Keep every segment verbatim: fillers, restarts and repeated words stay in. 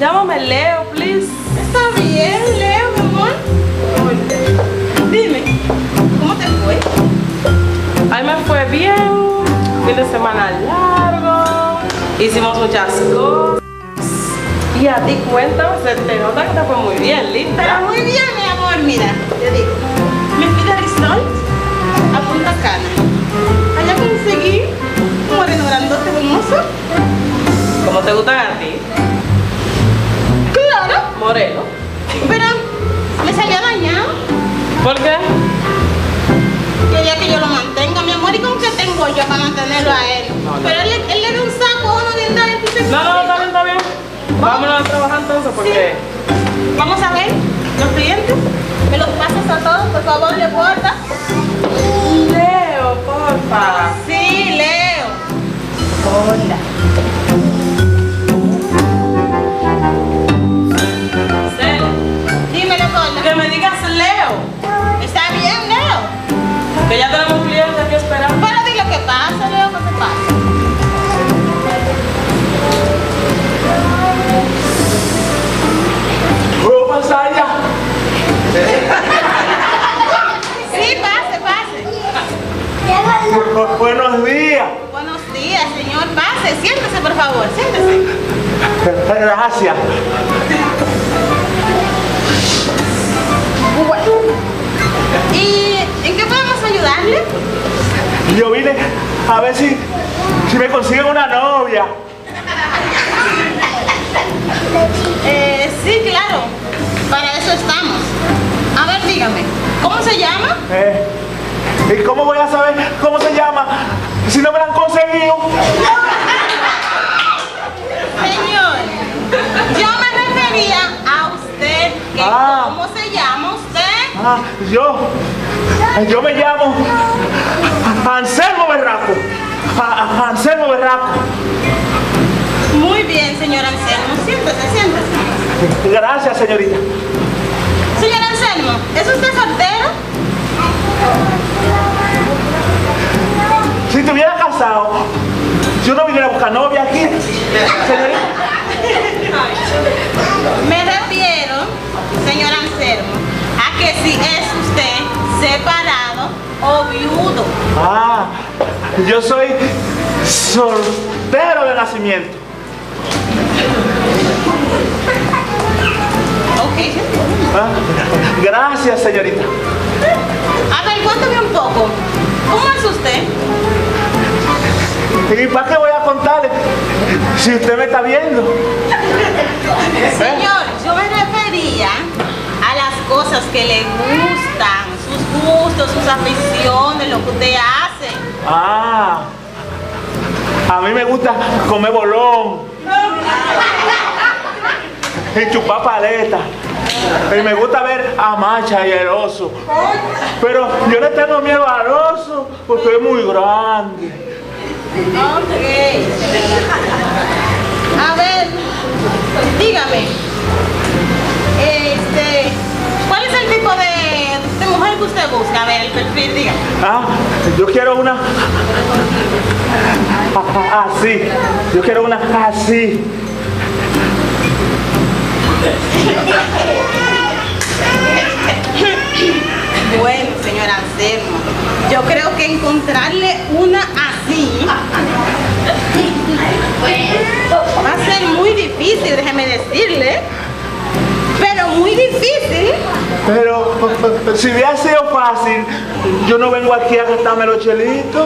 Llámame Leo, please. Está bien, Leo, mi amor. Dime, ¿cómo te fue? Ay, me fue bien. Fin de semana largo. Hicimos muchas cosas. Y a ti, cuéntame, se te nota que te fue muy bien, linda. Pero muy bien, mi amor, mira, te digo. Me fui de resort a Punta Cana. Allá conseguí un moreno grandote hermoso. ¿Cómo te gustan a ti? Claro, Moreno. pero me salió dañado. ¿Por qué? Quería que yo lo mantenga, mi amor, y con qué tengo yo para mantenerlo a él. No, no. Pero él, él le dio un saco a uno de andar, entonces... No, no, está bien, está bien. Vámonos a trabajar entonces porque... Vamos a ver los clientes. Me los pasas a todos, por favor, le guarda. Leo, porfa. Sí, Leo. Hola. Cel, Dímelo, Gorda. que me digas Leo. ¿Está bien, Leo? Que ya tenemos clientes aquí esperando. Pero di lo que pasa, Leo, ¿qué te pasa? ¿Puedo pasar ya? Sí, pase, pase. Bu- Buenos días. Buenos días, señor. Pase, siéntese, por favor, siéntese. Gracias. ¿Y en qué podemos ayudarle? Yo vine a ver si, si me consiguen una novia. Eh, sí, claro. Para eso estamos. A ver, dígame, ¿cómo se llama? Eh, ¿Y cómo voy a saber cómo se llama si no me la han conseguido? Señor, yo me refería a usted. Que Ah. ¿Cómo se llama usted? Ah, yo, yo me llamo Anselmo Berraco. A- a- Anselmo Berraco. Muy bien, señor Anselmo. Siéntese, siéntese. Gracias, señorita. Señor Anselmo, ¿es usted soltero? Si estuviera casado, yo no viniera a buscar novia aquí. Señorita. Me refiero, señor Anselmo, a que si es usted separado o viudo. Ah, yo soy soltero de nacimiento. Ok. Ah, gracias, señorita. A ver, cuéntame un poco. ¿Cómo es usted? ¿Y para qué voy a contarle si usted me está viendo? Señor, yo me refería a las cosas que le gustan, sus gustos, sus aficiones, lo que usted hace. Ah, a mí me gusta comer bolón y chupar paleta. Y me gusta ver a Macha y el oso. Pero yo le tengo miedo al oso porque es muy grande. Ok. A ver, dígame, este, ¿cuál es el tipo de, de mujer que usted busca? A ver, el perfil, dígame. Ah, yo quiero una así. Yo quiero una así. Bueno, señor Anselmo, yo creo que encontrarle una así va a ser muy difícil, déjeme decirle. Pero muy difícil. Pero si hubiera sido fácil, yo no vengo aquí a gastarme los chelitos.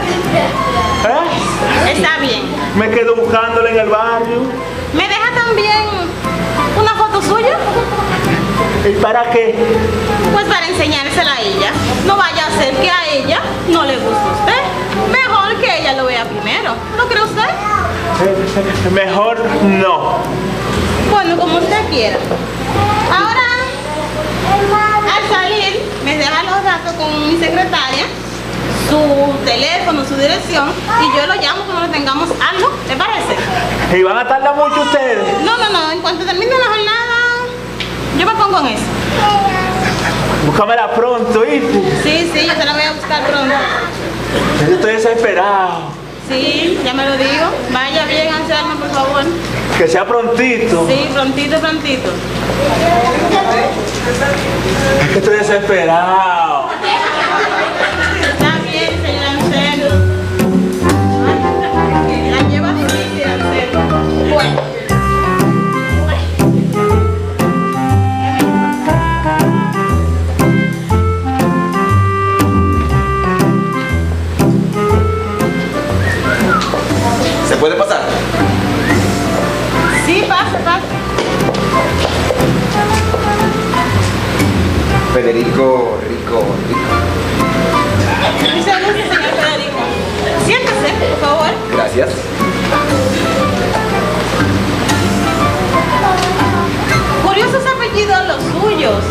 ¿Eh? Está bien. Me quedo buscándole en el barrio. ¿Me deja también una foto suya? ¿Y para qué? Pues para enseñársela a ella. No vaya a ser que a ella no le guste a usted. Mejor que ella lo vea primero. ¿No cree usted? Eh, Mejor no. Bueno, como usted quiera. Ahora, al salir, me deja los datos con mi secretaria, su teléfono, su dirección, y yo lo llamo cuando tengamos algo. ¿Le parece? ¿Y van a tardar mucho ustedes? No, no, no. En cuanto termine la jornada, yo me pongo en eso. Búscamela pronto, ¿viste? Sí, sí, yo te la voy a buscar pronto. Yo estoy desesperado. Sí, ya me lo digo. Vaya bien, Anselmo, por favor. Que sea prontito. Sí, prontito, prontito. Es que estoy desesperado. Está bien, señor Anselmo. La lleva difícil, Anselmo. Bueno. ¿Se puede pasar? Sí, pasa, pasa. Federico, rico, rico. Muchas gracias, señor Federico. Siéntese, por favor. Gracias. Curiosos apellidos los suyos.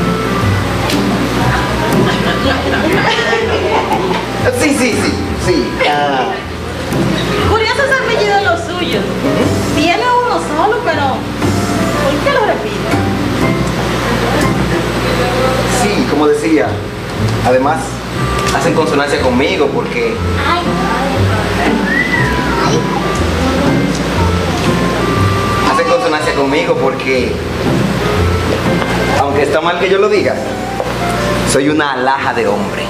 Sí, sí, sí, sí. Ah, Curiosos apellidos los suyos. Tiene uno solo, pero ¿por qué lo repite? sí, como decía. Además, hacen consonancia conmigo porque... Hacen consonancia conmigo porque... Aunque está mal que yo lo diga, soy una alhaja de hombre.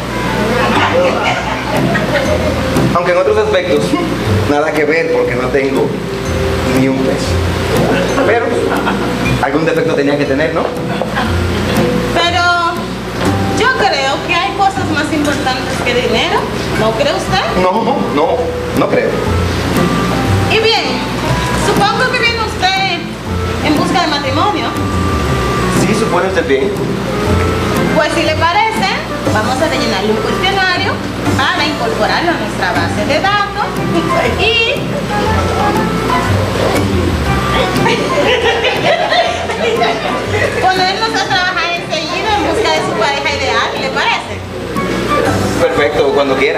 Aunque en otros aspectos, nada que ver porque no tengo ni un peso. Pero algún defecto tenía que tener, ¿no? Pero yo creo que hay cosas más importantes que dinero. ¿No cree usted? No, no, no creo. Y bien, supongo que viene usted en busca de matrimonio. Sí, supone usted bien. Pues si le parece, vamos a rellenarle un cuestionario para incorporarlo a nuestra base de datos y... ponernos a trabajar enseguida en busca de su pareja ideal, ¿le parece? Perfecto, cuando quiera.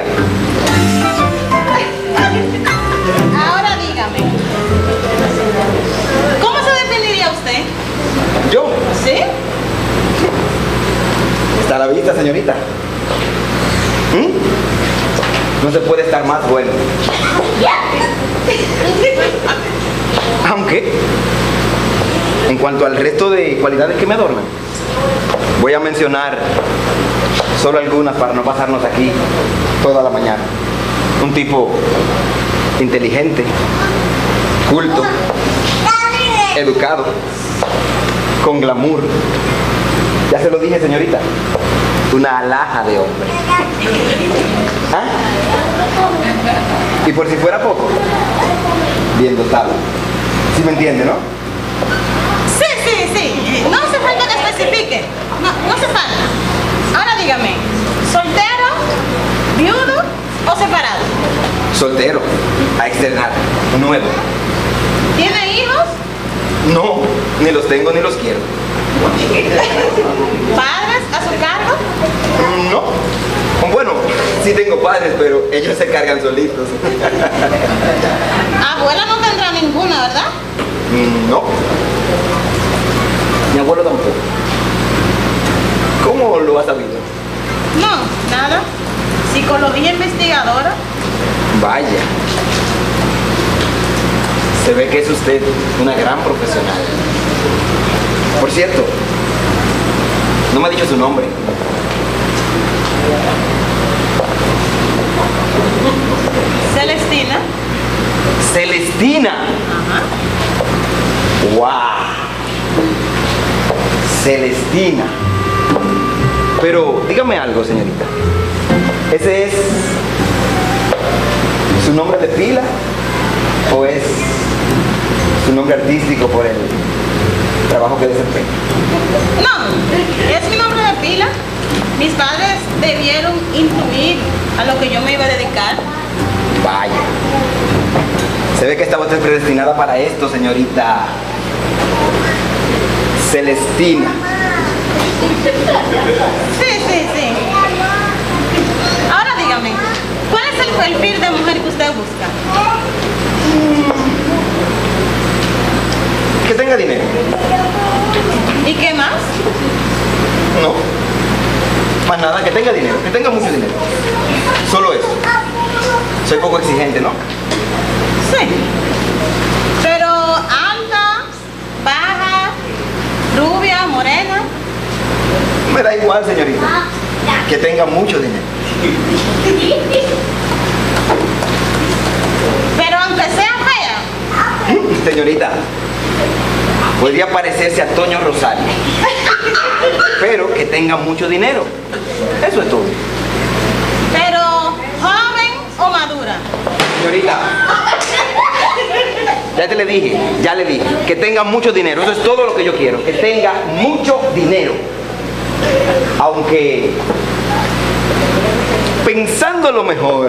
Ahora dígame, ¿cómo se definiría usted? ¿Yo? ¿Sí? Está a la vista, señorita. ¿Mm? No se puede estar más bueno. Aunque, en cuanto al resto de cualidades que me adornan, voy a mencionar solo algunas para no pasarnos aquí toda la mañana. Un tipo inteligente, culto, educado, con glamour. Ya se lo dije, señorita. Una alhaja de hombre. ¿Ah? Y por si fuera poco, bien dotado. ¿Sí me entiende, no? Sí, sí, sí. No hace falta que especifique. No, no hace falta. Ahora dígame, ¿soltero, viudo o separado? Soltero, a externar, nuevo. ¿Tiene hijos? No, ni los tengo ni los quiero. ¿Padres a su cargo? No. Bueno, sí tengo padres, pero ellos se cargan solitos. Abuela no tendrá ninguna, ¿verdad? No. Mi abuelo tampoco. ¿Cómo lo has sabido? No, nada. Psicología investigadora. Vaya. Se ve que es usted una gran profesional. Por cierto, no me ha dicho su nombre. Celestina. Celestina. Ajá. ¡Wow! Celestina. Pero dígame algo, señorita. ¿Ese es su nombre de pila o es su nombre artístico por el trabajo que desempeña? No, es mi nombre de pila. Mis padres debieron intuir a lo que yo me iba a dedicar. Vaya. Se ve que estaba usted predestinada para esto, señorita Celestina. Sí, sí, sí. Ahora dígame, ¿cuál es el perfil de mujer que usted busca? Que tenga dinero. ¿Y qué más? No. Más nada, que tenga dinero, que tenga mucho dinero. Solo eso. Soy poco exigente, ¿no? Sí. Pero algo ¿Cuál, señorita? Que tenga mucho dinero. Pero aunque sea fea. Señorita, podría parecerse a Toño Rosario, pero que tenga mucho dinero. Eso es todo. Pero joven o madura. Señorita, ya te le dije, ya le dije, que tenga mucho dinero. Eso es todo lo que yo quiero, que tenga mucho dinero. Aunque, pensando lo mejor,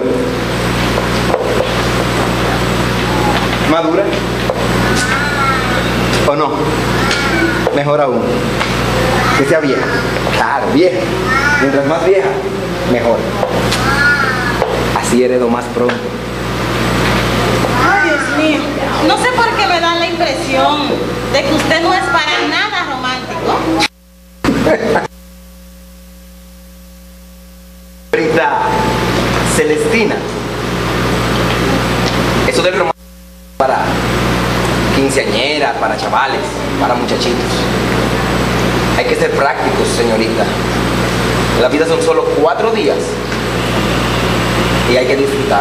¿madura? ¿O no? Mejor aún, que sea vieja. Claro, vieja. Mientras más vieja, mejor. Así heredo más pronto. Ay, Dios mío. No sé por qué me da la impresión de que usted no es para nada romántico. Señorita Celestina, eso del romance para quinceañeras, para chavales, para muchachitos. Hay que ser prácticos, señorita. La vida son solo cuatro días y hay que disfrutar.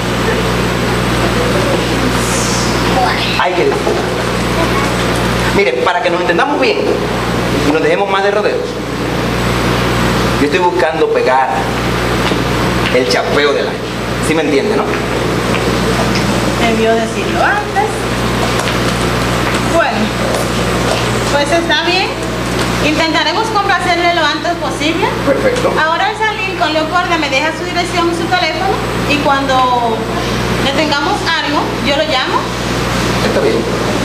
Hay que disfrutar. Mire, para que nos entendamos bien y nos dejemos más de rodeos, yo estoy buscando pegar el chapeo del año. ¿Sí me entiende, no? Debió decirlo antes. Bueno, pues está bien. Intentaremos complacerle lo antes posible. Perfecto. Ahora al salir con Leopoldo me deja su dirección y su teléfono y cuando le tengamos algo, yo lo llamo. Está bien.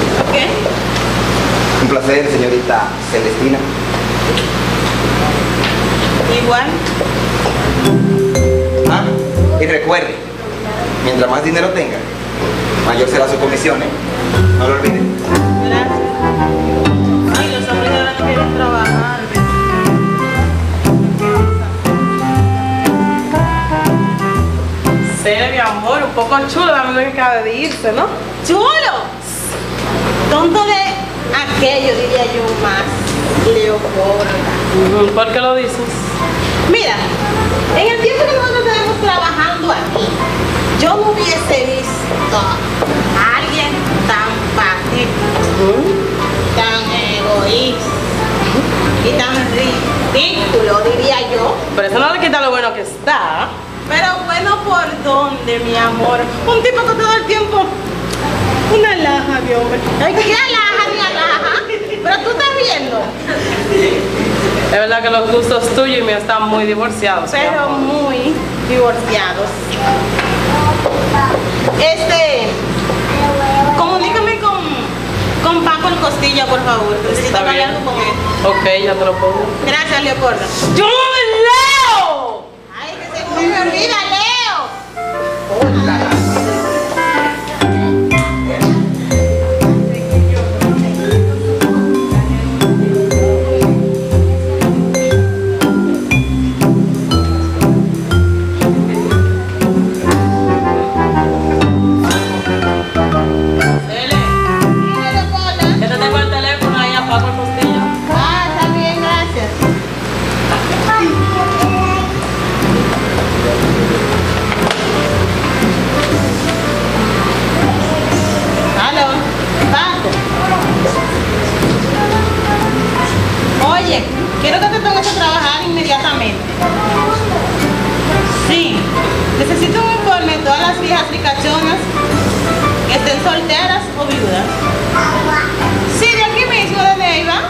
¿Ok? Un placer, señorita Celestina. Igual. Ah, y recuerde, mientras más dinero tenga, mayor será su comisión, ¿eh? No lo olviden. Gracias. Ay, los hombres ahora no quieren trabajar. Cele, mi amor, un poco chulo la amiga que acaba de irse, ¿no? ¡Chulo! Tonto de aquello, diría yo, más Leopoldo. ¿Por qué lo dices? Mira, en el tiempo que nosotros tenemos trabajando aquí, yo no hubiese visto a alguien tan patético, tan egoísta y tan ridículo, diría yo. Pero eso no le quita lo bueno que está. Pero bueno, ¿por dónde, mi amor? Un tipo que todo el tiempo... Una laja de hombre. Ay, ¿qué laja ni laja? Pero tú estás viendo. Es verdad que los gustos tuyos y míos están muy divorciados. mi Pero amor. muy divorciados. Este... Comunícame con... Con Paco el Costilla, por favor. Necesito Está hablar bien. algo con él. Ok, ya te lo pongo. Gracias, Leopoldo. ¡Yo no me leo! Ay, que se me olvida, Leo. Cele, Dime, Leopoldo. que te tengo el teléfono ahí a Paco el Costillo. Ah, está bien, gracias. Aló, Paco. Oye, quiero que te pongas a trabajar inmediatamente. Sí, necesito un informe de todas las viejas ricachonas que estén solteras o viudas. Sí, de aquí mismo, de Neiva.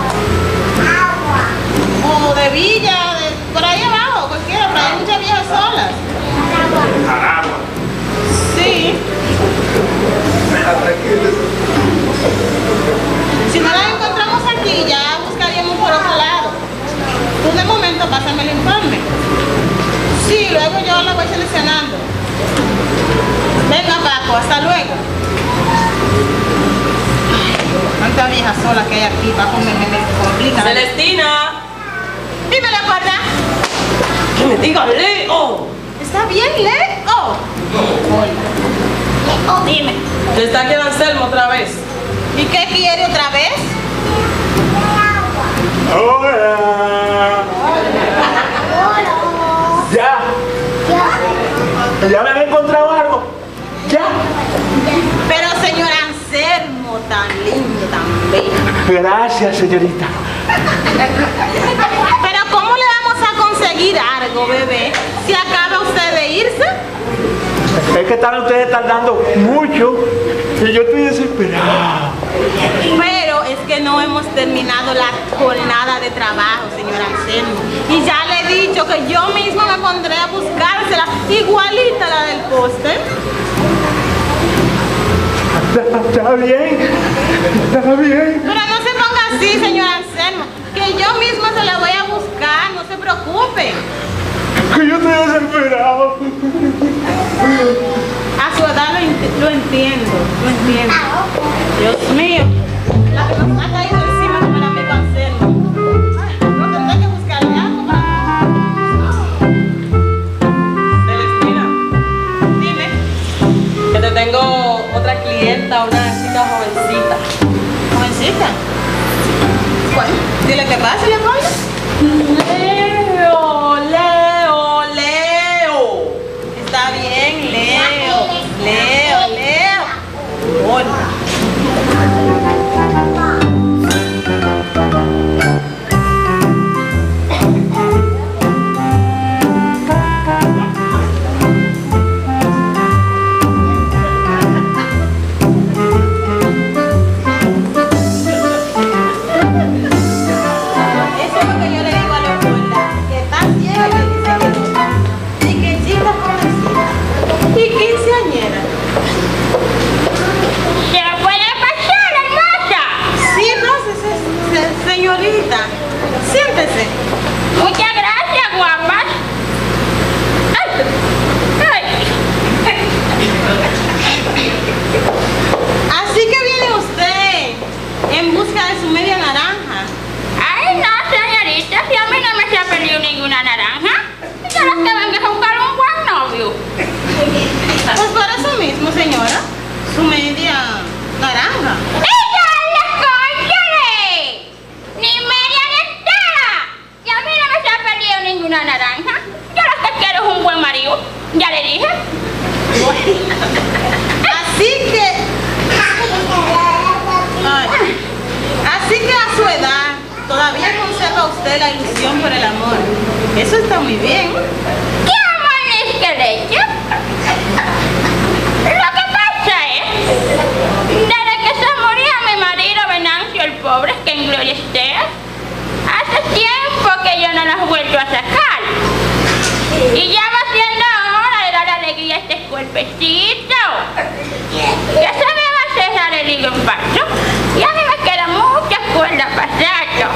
O de Villa, de por ahí abajo, cualquiera, pero hay muchas viejas solas. Sí. Si no las encontramos aquí, ya buscaríamos por otro lado. Tú de momento pásame el informe. Sí, luego yo la voy seleccionando. Venga, Paco, hasta luego. Tanta vieja sola que hay aquí, Paco, me, me, me complica. Celestina, Dime la verdad. que me diga Leo. ¿Está bien, Leo? Leo, dime. Te está aquí el Anselmo otra vez. ¿Y qué quiere otra vez? Hola. ¿Ya me han encontrado algo? ¿Ya? Pero señor Anselmo, tan lindo, tan bello. Gracias, señorita. Pero ¿cómo le vamos a conseguir algo, bebé? Si acaba usted de irse. Es que están ustedes tardando mucho y yo estoy desesperado. Pero es que no hemos terminado la jornada de trabajo, señor Anselmo. Y ya le he dicho que yo mismo me pondré a buscársela, igualita a la del póster. Está, está bien, está bien. Pero no se ponga así, señor Anselmo, que yo misma se la voy a buscar, no se preocupe. Que yo estoy desesperado. A su edad lo, ent lo entiendo, lo entiendo. Dios mío, la que nos ha caído encima no me la meto a Anselmo. Ay, no tendré que buscarle algo para... Celestina, Dime. que te tengo otra clienta, una chica jovencita. Jovencita. Bueno, dile que pase, Leopoldo. Leo, Leo, Leo. Está bien, Leo. Leo, Leo. Hola. Eso es lo que yo le digo a Leopoldo, que está ciega y que dice que no. Y que chica jovencita. Y quinceañera. ¿Se puede pasar, hermosa? Sí, no, se- se- señorita. Siéntese. Muchas gracias, guapas. Ay, ay. Así que viene usted en busca de su media naranja. Ay, no, señorita, si a mí no me se ha perdido ninguna naranja. Yo lo que vengo es a buscar un buen novio. Pues para eso mismo, señora. Su media naranja. ¡Ella la cónchale! ¡Ni media ni entera! Y a mí no me se ha perdido ninguna naranja. Yo lo que quiero es un buen marido. Ya le dije. Así que... Ay. Así que a su edad todavía conserva usted la ilusión por el amor. Eso está muy bien. ¿Qué amor es que leche? Lo que pasa es, desde que se moría mi marido Venancio el pobre, que en gloria esté, hace tiempo que yo no los he vuelto a sacar. Y ya va siendo hora de dar alegría a este cuerpecito. Ya se me va a cerrar el hilo en paso. Y a mí me queda mucha cuerda pasando.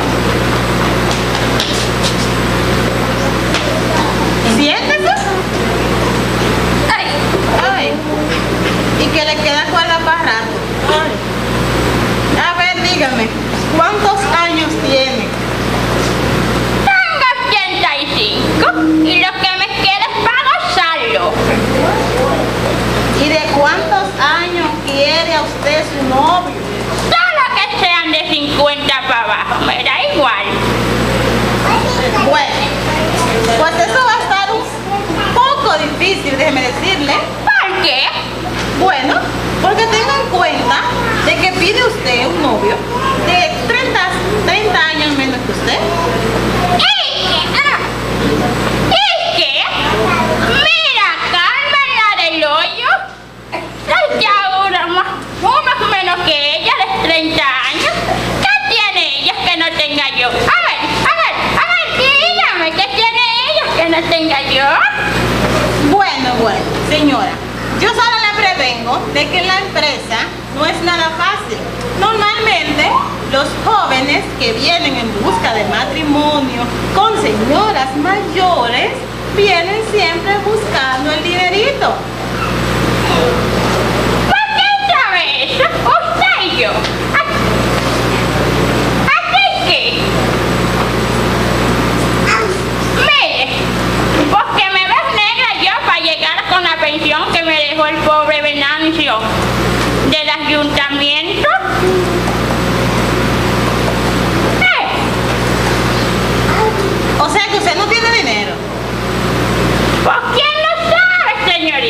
Siéntese. Ay, Ay. Y que le queda cuerda para rato. Ay. A ver, dígame, ¿cuántos años tiene? tengo ochenta y cinco y lo que me queda es para gozarlo. ¿Y de cuántos años quiere a usted su novio? Solo que sean de cincuenta para abajo, me da igual. Bueno, pues eso va a estar un poco difícil, déjeme decirle. ¿Por qué? Bueno, porque tenga en cuenta de que pide usted un novio de treinta años menos que usted. ¿Y qué? Ah, ¿y qué? Mira, Carmen, la del hoyo. Es ya una más, unos menos que ella, de treinta años. ¿Qué tiene ella que no tenga yo? A ver, a ver, a ver, dígame, ¿qué tiene ella que no tenga yo? Bueno, bueno, señora, yo solo le prevengo de que en la empresa no es nada fácil. Normalmente, los jóvenes que vienen en busca de matrimonio con señoras mayores vienen siempre buscando el dinerito. ¿Por qué sabe eso? Usted y yo. ¿Así que? Mire, porque me ves negra yo para llegar con la pensión que me dejó el pobre Venancio del ayuntamiento. ¿Eh? O sea que usted no tiene dinero. ¿Por quién lo sabe, señorita?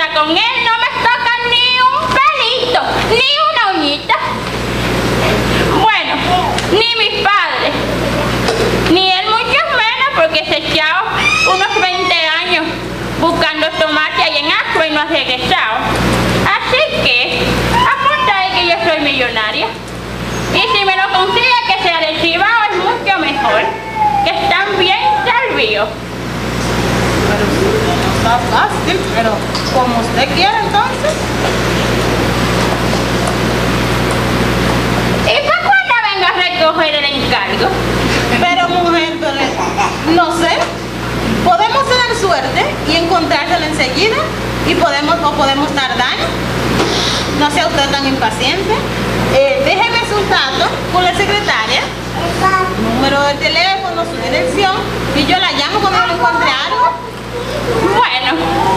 con él no me toca ni un pelito, ni una uñita. Bueno, ni mis padres, ni él mucho menos, porque se echaba unos veinte años buscando tomate ahí en Asua y no ha regresado. Así que, apunta de que yo soy millonaria. Y si me lo consigue que sea de Cibao es mucho mejor, que están bien servidos. Pero no está fácil, pero como usted quiera entonces. ¿Y para cuándo vengo a recoger el encargo? Pero mujer, pero, no sé. Podemos tener suerte y encontrárselo enseguida y podemos o podemos tardar. No sea usted tan impaciente. Eh, déjeme sus datos con la secretaria, número de teléfono, su dirección, y yo la llamo cuando le encuentre algo. Bueno,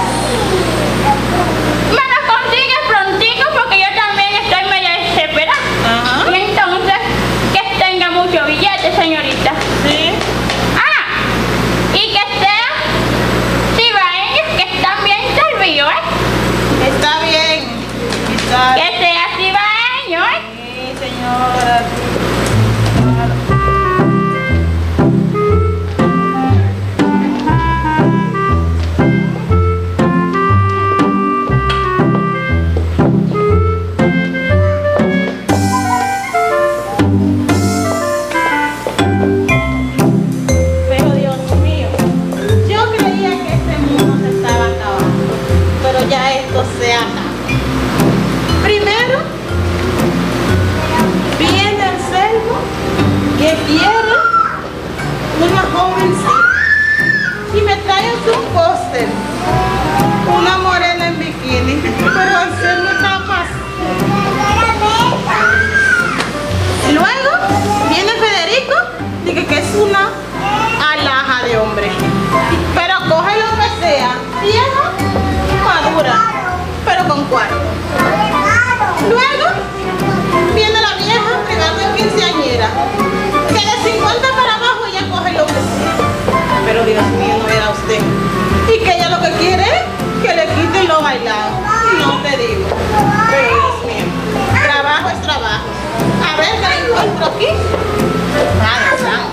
me lo consigue prontico porque yo también estoy medio desesperada. Ajá. Y entonces, que tenga mucho billete, señorita. Sí. Ah, y que sean cibaeños que están bien servidos, ¿eh? Está bien. Está bien. Que sea cibaeño, ¿eh? Sí, señora. Pero Dios mío, yo creía que este mundo se estaba acabando, pero ya esto se acaba. Primero, viene el cerdo que quiere una jovencita y me trae un póster, una morena en bikini, pero el cerdo está más. Luego viene Federico, dice que es una alhaja de hombre, pero coge lo que sea, vieja, madura, pero con cuarto. Luego viene la vieja pegando en quinceañera, que de cincuenta para abajo ella coge lo que sea. Pero Dios mío, no era usted. Y que ella lo que quiere es que le quiten lo bailado. No te digo. Pero Dios mío, trabajo es trabajo. A ver qué encuentro aquí. Nada, nada.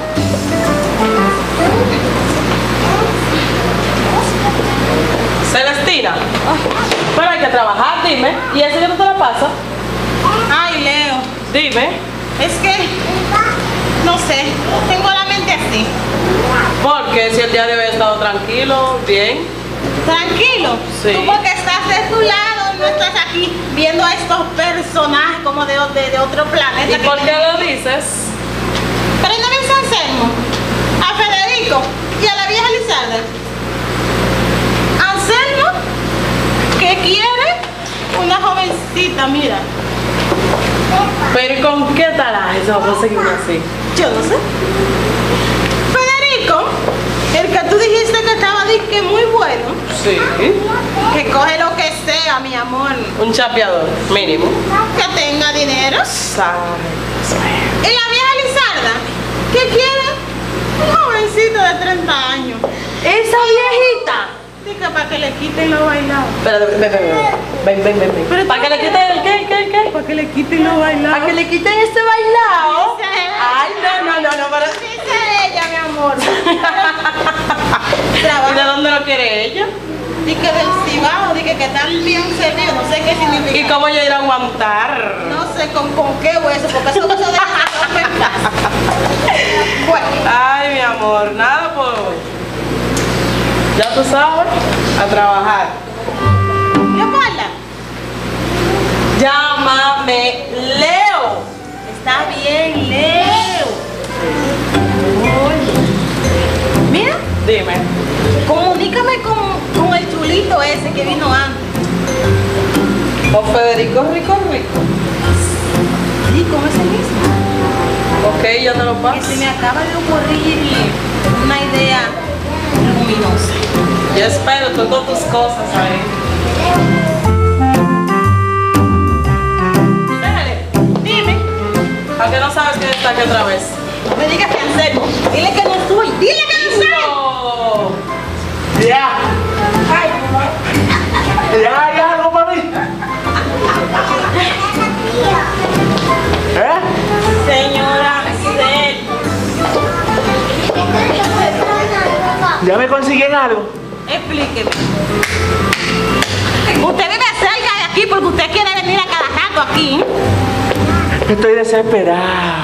Celestina, pero hay que trabajar, dime. ¿Y ese que no te la pasa? Ay, Leo, Dime. es que, no sé, tengo la mente así. Porque si el día de hoy he estado tranquilo, bien. Tranquilo. Sí. Tú porque estás de tu lado, no estás aquí viendo a estos personajes como de, de, de otro planeta. ¿Y que por qué vienen- lo dices? Pero no ven San Anselmo, a Federico y a la vieja Lizarda. Anselmo, que quiere una jovencita, mira. Pero ¿y con qué talaje se va a conseguir una así? Yo no sé. Federico, el que tú dijiste que estaba disque muy bueno, Sí. que coge lo que sea, mi amor, Un chapeador, mínimo. que tenga dinero. Sabe. Y la vieja Lizarda, que quiere un jovencito de treinta años. Esa viejita. Dice para que le quiten lo bailado. Espérate, ven, ven, ven, ven, ven, ven, ven. Pero ¿Para tú- que le quiten el qué, qué, qué? Para que le quiten lo bailado. ¿Para que le quiten ese bailado? Dice ella. Ay, no, no, no, no, pero... Dice ella, mi amor. ¿Y de Trabaja. dónde lo quiere ella? Dice que del Cibao, dice que están bien servidos. No sé qué significa. ¿Y cómo ella irá a aguantar? No sé con, con qué hueso, porque esos huesos de la Bueno, Ay, mi amor, nada por... Ya tú sabes, a trabajar. Leopolda, Llámame Leo. está bien, Leo. Oye, mira, Dime. comunícame con, con el chulito ese que vino antes. ¿O Federico Rico Rico? Sí, con ese mismo. Ok, yo te lo Que paso. se me acaba de ocurrir una idea luminosa. Yo espero, tú con tus cosas ahí. Espérate, Dime, ¿a qué no sabes que está aquí otra vez? no me digas que Anselmo. Dile que no estoy. Dile que no estoy. No. Ya. Ya, ¿Ya me consiguen algo? Explíqueme. Usted vive cerca de aquí porque usted quiere venir a cada rato aquí. Estoy desesperado.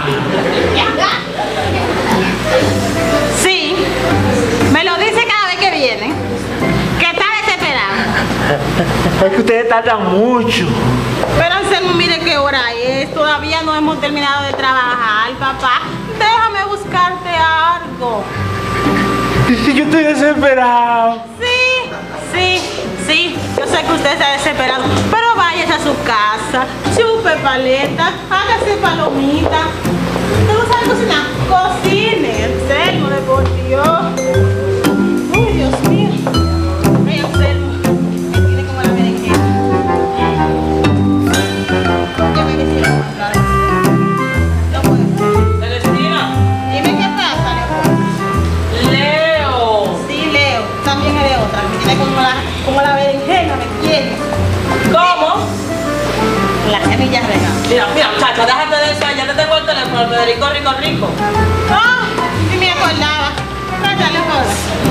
Sí, me lo dice cada vez que viene. Que está desesperado. Es que ustedes tardan mucho. Pero Anselmo, mire qué hora es. Todavía no hemos terminado de trabajar, papá. Déjame buscarte algo. Yo estoy desesperado. Sí, sí, sí. Yo sé que usted está desesperado. Pero váyase a su casa. Chupe paleta. Hágase palomita. ¿Usted no sabe cocinar? Cocine. Anselmo, de por Dios. Uy, Dios mío. Ay, Anselmo. Me tiene como la berenjena. Ya me decía lo contrario. No puede ser. Celestina. Dime qué pasa, Leo. Leo. Sí, Leo. También es de otra. Me tiene como la, como la berenjena, me tiene. ¿Cómo? Las semillas regadas. Mira, mira, muchacha, déjate de eso. Ya te tengo el teléfono, Federico, rico, rico. Ah, sí me acordaba. Cállale, ahora.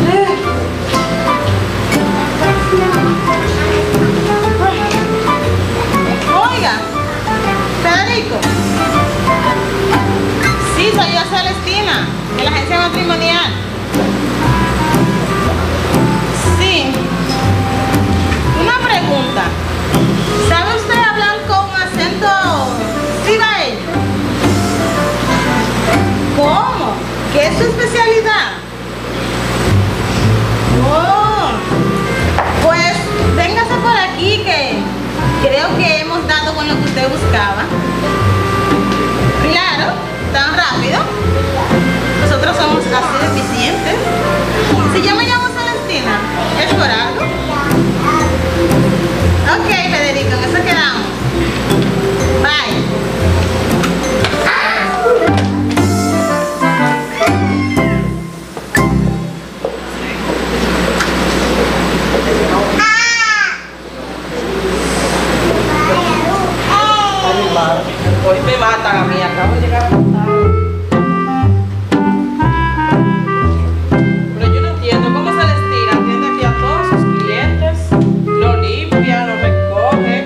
Oiga, Federico. Sí, soy yo, Celestina, de la agencia matrimonial. Sí. Una pregunta. ¿Sabe usted hablar con acento cibaeño? ¿Cómo? ¿Qué es su especialidad? Oh, pues véngase por aquí que creo que hemos dado con lo que usted buscaba. Claro, tan rápido. Nosotros somos así de eficientes. Si yo me llamo Celestina, ¿es por algo? Ok, Federico, en eso quedamos. Bye. Hoy me matan a mí, acabo de llegar a matar. Pero yo no entiendo cómo Celestina atiende aquí a todos sus clientes, lo limpia, lo recoge.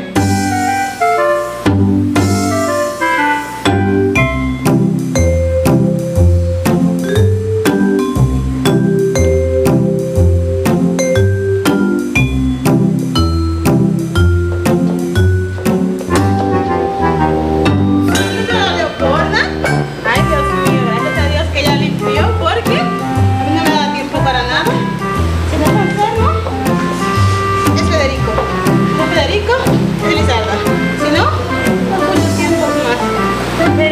Ay, Dios mío, gracias a Dios que ella limpió, porque a mí no me da tiempo para nada. Si no es Anselmo, es Federico. Si no es Federico, es Elizalda. Si no, son muchos tiempos más. Pero,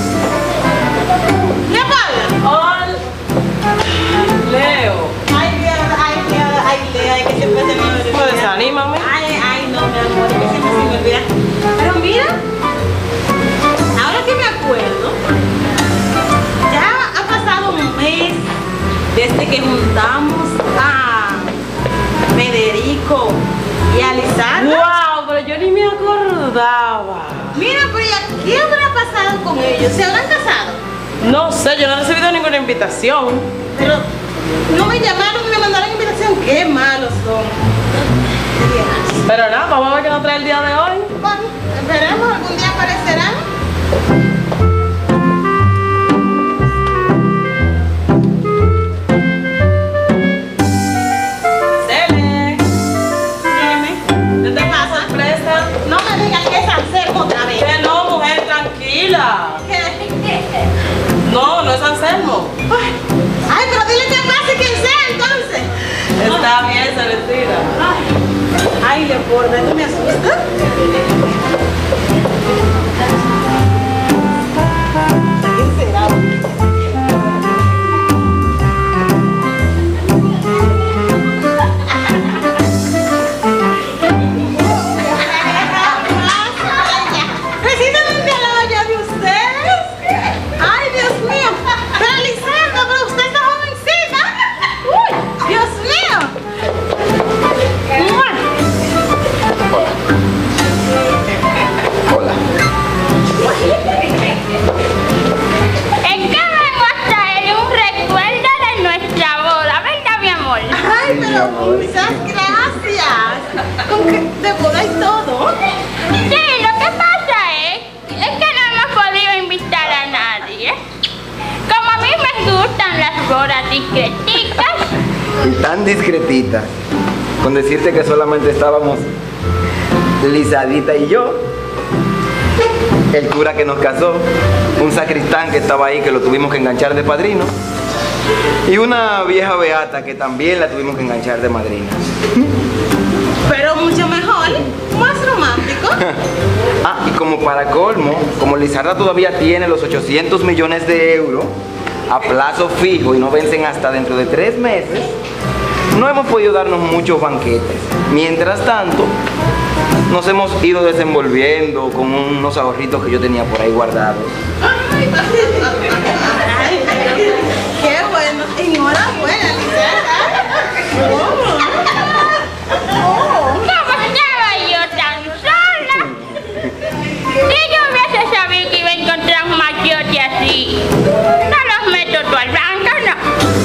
¿qué pasa? Hola. Leo. Ay, Dios, ay, Dios, ay, Leo, ay, que siempre se me olvida. Pues desanímame. Ay, ay, no, mi amor, que siempre se me olvida. Pero mira, ahora que me acuerdo, ya ha pasado un mes desde que juntamos a Federico y a Lizarda. Wow, pero yo ni me acordaba. Mira, pero ya, ¿qué habrá pasado con ellos? ¿Se habrán casado? No sé, yo no he recibido ninguna invitación. Pero no me llamaron ni me mandaron invitación. Qué malos son. Qué viejas. Pero nada, vamos a ver qué nos trae el día de hoy. Bueno, esperemos, algún día aparecerán. Cele, Dime, ¿te tengo una sorpresa? no me digan que es Anselmo otra vez. Que no, mujer, tranquila. No, no es Anselmo. Ay, pero dile que pase quien sea entonces. Está bien, Celestina. Ay, ay, Leopoldo, ¿esto me asusta? ¿Quién será? Precisamente al lado ya de ustedes. Ay, Dios mío. Pero Lizarda, pero usted está jovencita. Uy, Dios mío. ¡Mua! de boda y todo. Sí, lo que pasa es, es que no hemos podido invitar a nadie. Como a mí me gustan las bodas discreticas. Y tan discretita, con decirte que solamente estábamos Lisadita y yo, el cura que nos casó, un sacristán que estaba ahí que lo tuvimos que enganchar de padrino, y una vieja beata que también la tuvimos que enganchar de madrina. Pero mucho mejor, más romántico. Ah, y como para colmo, como Lizarda todavía tiene los ochocientos millones de euros a plazo fijo y no vencen hasta dentro de tres meses, no hemos podido darnos muchos banquetes. Mientras tanto, nos hemos ido desenvolviendo con unos ahorritos que yo tenía por ahí guardados. Ay, qué bueno. Enhorabuena, Lizarda. ¿Cómo estaba yo tan sola? Si yo hubiese sabido que iba a encontrar un machote así, no los meto tú al banco, no.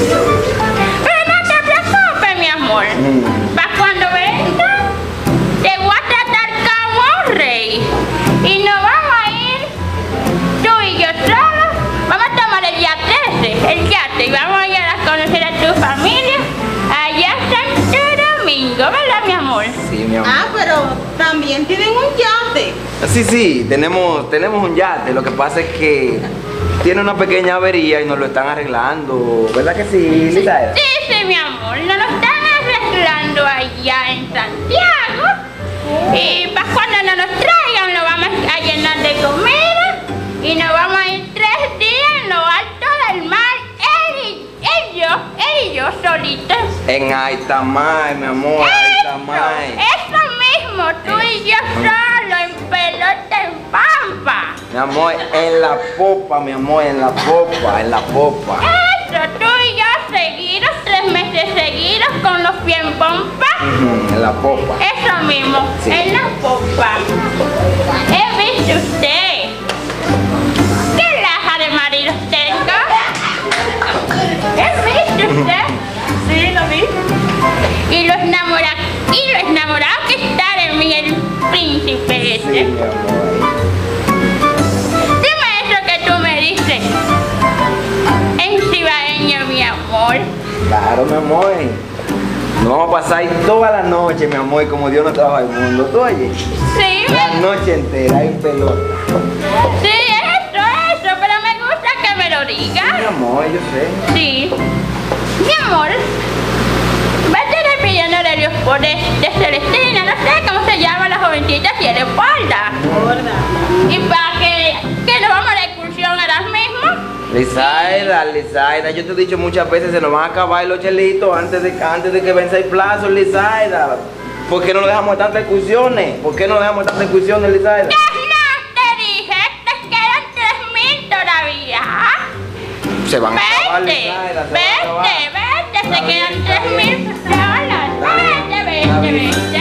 Pero no te preocupes, mi amor. Para cuando venga, te voy a tratar como un rey. Y nos vamos a ir, tú y yo solos. Vamos a tomar el yate ese, el yate, y vamos a ir a conocer a tu familia allá en Santo Domingo, ¿verdad, mi amor? Sí, mi amor. Ah, pero también tienen un yate. Sí, sí, tenemos, tenemos un yate. Lo que pasa es que tiene una pequeña avería y nos lo están arreglando. ¿Verdad que sí, Lizarda? Sí, sí, mi amor, nos lo están arreglando allá en Santiago. Y para cuando nos lo traigan, lo vamos a llenar de comida y nos vamos a ir tres días en lo alto del mar. Él y, él y yo, él y yo solitos. En Aitamay, mi amor, Aitamay. Eso mismo, tú y yo solo en pelota en pampa. Mi amor, en la popa, mi amor, en la popa, en la popa. Eso, tú y yo seguidos, tres meses seguidos con los pies en pompa. Ujú, en la popa. Eso mismo, Sí. en la popa. ¿He visto usted? ¿Qué laja de maridos tengo? ¿He visto usted? Sí, lo vi. Y los enamorados, y los enamorados que está de mí el príncipe ese. Sí, mi amor. Dime eso que tú me dices. En cibaeño, mi amor. Claro, mi amor. Nos vamos a pasar ahí toda la noche, mi amor, como Dios nos trajo al mundo. ¿Tú oyes? Sí, La me... noche entera, en pelota. sí, eso, eso, pero me gusta que me lo Mi digas. amor, yo sé. Sí. Mi amor, vete pidiéndole los poderes de Celestina, no sé cómo se llama la jovencita si es de espalda. Gorda. Y para que, que nos vamos a la excursión ahora mismo. Lizaida, Lizaida, yo te he dicho muchas veces, se nos van a acabar los chelitos antes de, antes de que venza el plazo, Lizaida. ¿Por qué no le dejamos tantas excursiones? ¿Por qué no le dejamos tantas excursiones, Lizaida? ¿Qué no te dije? Te quedan tres mil todavía. Se van a acabar, Vete, Lizaida, se van a acabar. vete, vete, Está se bien, quedan está tres bien. mil solas. Está bien, Vete, está vete, bien. vete.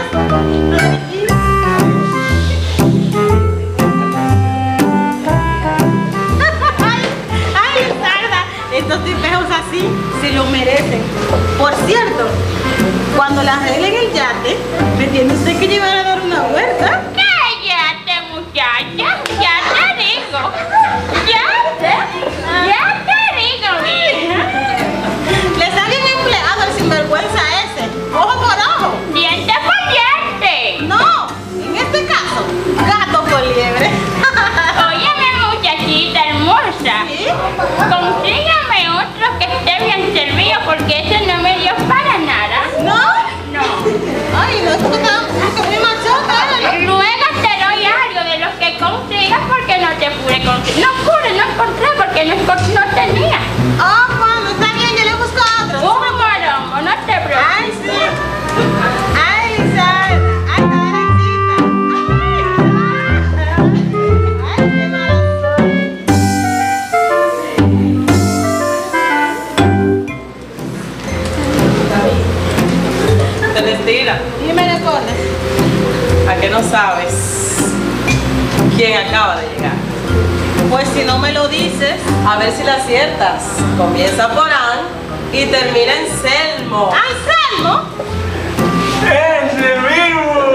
Ay, Lizarda, estos tipejos así se lo merecen. Por cierto, cuando la arreglen el yate, me tiene usted que llevar a dar una vuelta. Cállate, muchacha, ya te digo. Ya te, ya te digo, mija. Le sale un empleado el sinvergüenza ese, ojo por ojo. Diente por diente. No, en este caso, gato por liebre. Óyeme, muchachita hermosa. ¿Sí? Consígame otro que esté bien servido porque ese no me dio para nada. ¿No? No. Ay, no, es que está es que muy machota, ¿eh? Luego te doy algo de los que consigas porque no te pude conseguir. No pude, no encontré porque no, encon- no tenía. Ah, bueno, está bien, yo le busco otro. Un morongo, no te Ay, preocupes. sí. Ay, Lizarda. Ay, madrecita. Ay, qué mala soy. Celestina, Dime, recordes. ¿a qué no sabes quién acaba de llegar? Pues si no me lo dices. A ver si la aciertas. Comienza por An y termina en Selmo. ¡Ay, Selmo! ¡Ese mismo!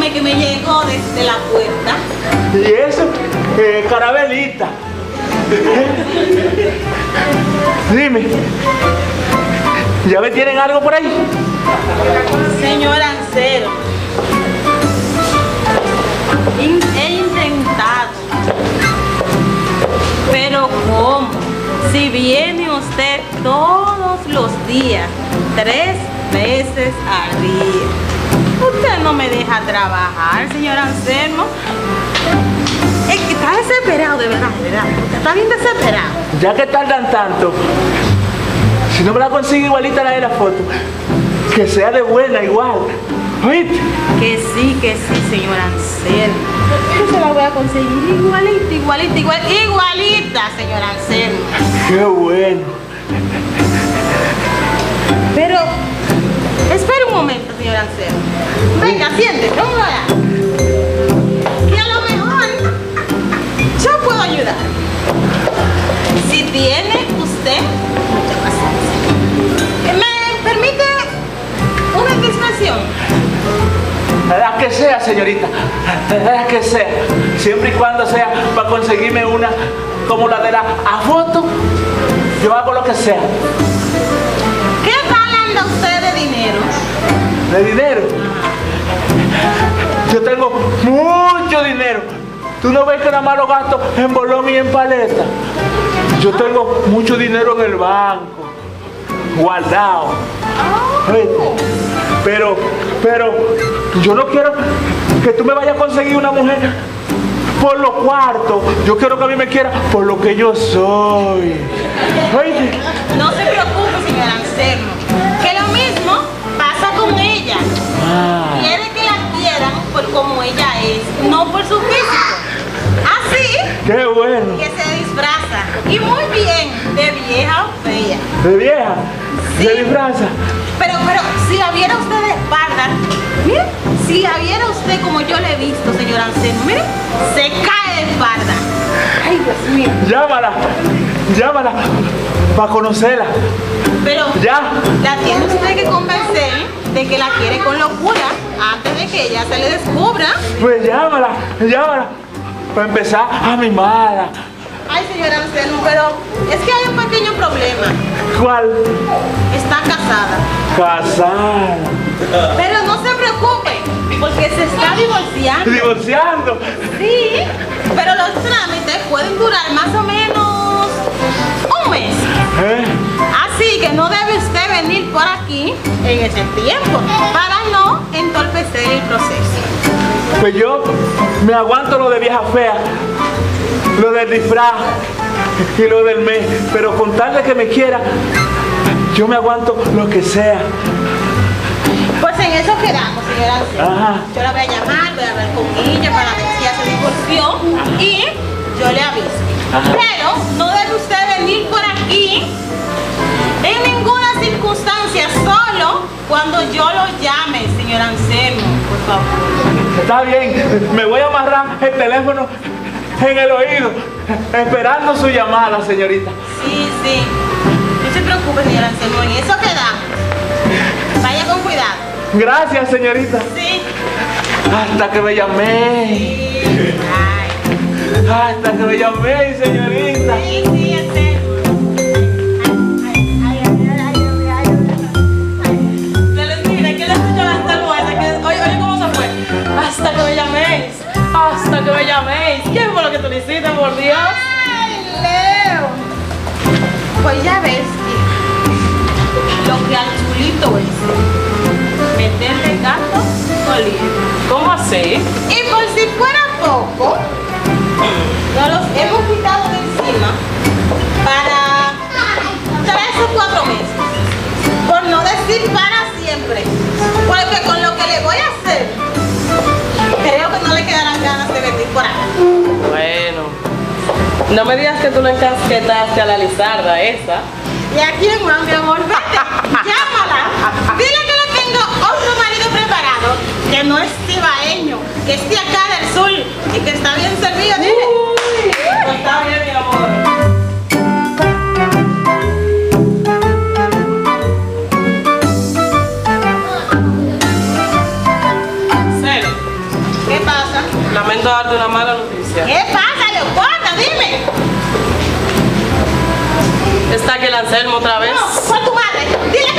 perfume que me llegó desde la puerta. ¿Y eso? Eh, carabelita. Dime, ¿ya me tienen algo por ahí? Señor Ancero, in- he intentado, pero ¿cómo? Si viene usted todos los días, tres veces al día, usted no me deja trabajar, señor Anselmo. Es que está desesperado, de verdad, de verdad. Está bien desesperado. Ya que tardan tanto, si no me la consigue igualita la de la foto, que sea de buena igual. ¿Oíste? Que sí, que sí, señor Anselmo. Yo se la voy a conseguir igualita, igualita, igual, igualita, señor Anselmo. Qué bueno. Pero, espere un momento, señor Anselmo. Venga, siéntese, vamos allá. Que a lo mejor yo puedo ayudar. Si tiene usted mucha paciencia. ¿Me permite una indiscreción? La que sea, señorita, la que sea, siempre y cuando sea para conseguirme una como la de la a foto, yo hago lo que sea. ¿Qué tal anda usted de dinero? ¿De dinero? Yo tengo mucho dinero. ¿Tú no ves que nada más lo gasto en bolón y en paleta? Yo tengo mucho dinero en el banco, guardado. ¿Oíste? Pero, pero, yo no quiero que tú me vayas a conseguir una mujer por los cuartos. Yo quiero que a mí me quiera por lo que yo soy. ¿Oíste? No se preocupe, señor Anselmo, que lo mismo pasa con ella. Ah. Quiere que la quieran por como ella es, no por su físico. Así ¡Qué bueno! que se disfraza, y muy bien, de vieja o fea. ¿De vieja? Sí. ¿Se disfraza? Pero, pero, si la viera usted de espalda, mire, si la viera usted como yo le he visto, señor Anselmo, mire, se cae de espalda. Ay, Dios mío. Llámala, llámala, para conocerla. Pero Ya. la tiene usted que convencer de que la quiere con locura antes de que ella se le descubra. Pues llámala, llámala, para empezar a mimarla. Ay, señor Anselmo, pero es que hay un pequeño problema. ¿Cuál? Está casada. Casada. Pero no se preocupe, porque se está divorciando. Divorciando. Sí, pero los trámites pueden durar más o menos un mes. ¿Eh? Así que no debe usted venir por aquí en ese tiempo para no entorpecer el proceso. Pues yo me aguanto lo de vieja fea, lo del disfraz y lo del mes, pero con tal de que me quiera, yo me aguanto lo que sea. Pues en eso quedamos, señora Anselmo. Ajá. Yo la voy a llamar, voy a hablar con ella para ver si ya se divorció y yo le aviso. Ajá. Pero no debe usted venir por aquí en ninguna circunstancia, solo cuando yo lo llame, señor Anselmo, por favor. Está bien, me voy a amarrar el teléfono en el oído, esperando su llamada, señorita. Sí, sí. No se preocupe, señor Anselmo, en eso quedamos. Vaya con cuidado. Gracias, señorita. Sí. Hasta que me llamé. Sí. Ay. Hasta que me llamé, señorita. Sí, sí, Anselmo. Ay, ay, ay, ay, ay, ay, ay. Se les mira, ¿quién le escuchó la esta que oye, oye cómo se fue? Hasta que me llaméis. Hasta que me llaméis. ¿Qué fue lo que tú le hiciste, por Dios? Ay, Leo. Pues ya ves que lo que al chulito es meterle gato olivo. ¿Cómo así? Y por si fuera poco, nos los hemos quitado de encima para tres o cuatro meses. Por no decir para siempre. Porque con lo que le voy a hacer, creo que no le quedarán ganas de venir por acá. Bueno, no me digas que tú le encasquetaste a la lizarda esa. ¿Y a quién más, mi amor? Vete, llámala. Dile que le tengo otro marido preparado, que no es cibaeño, que es de acá del sur y que está bien servido. Dile. Uy, pues está bien, mi amor. Saque el Anselmo otra vez. No, fue tu madre. Dile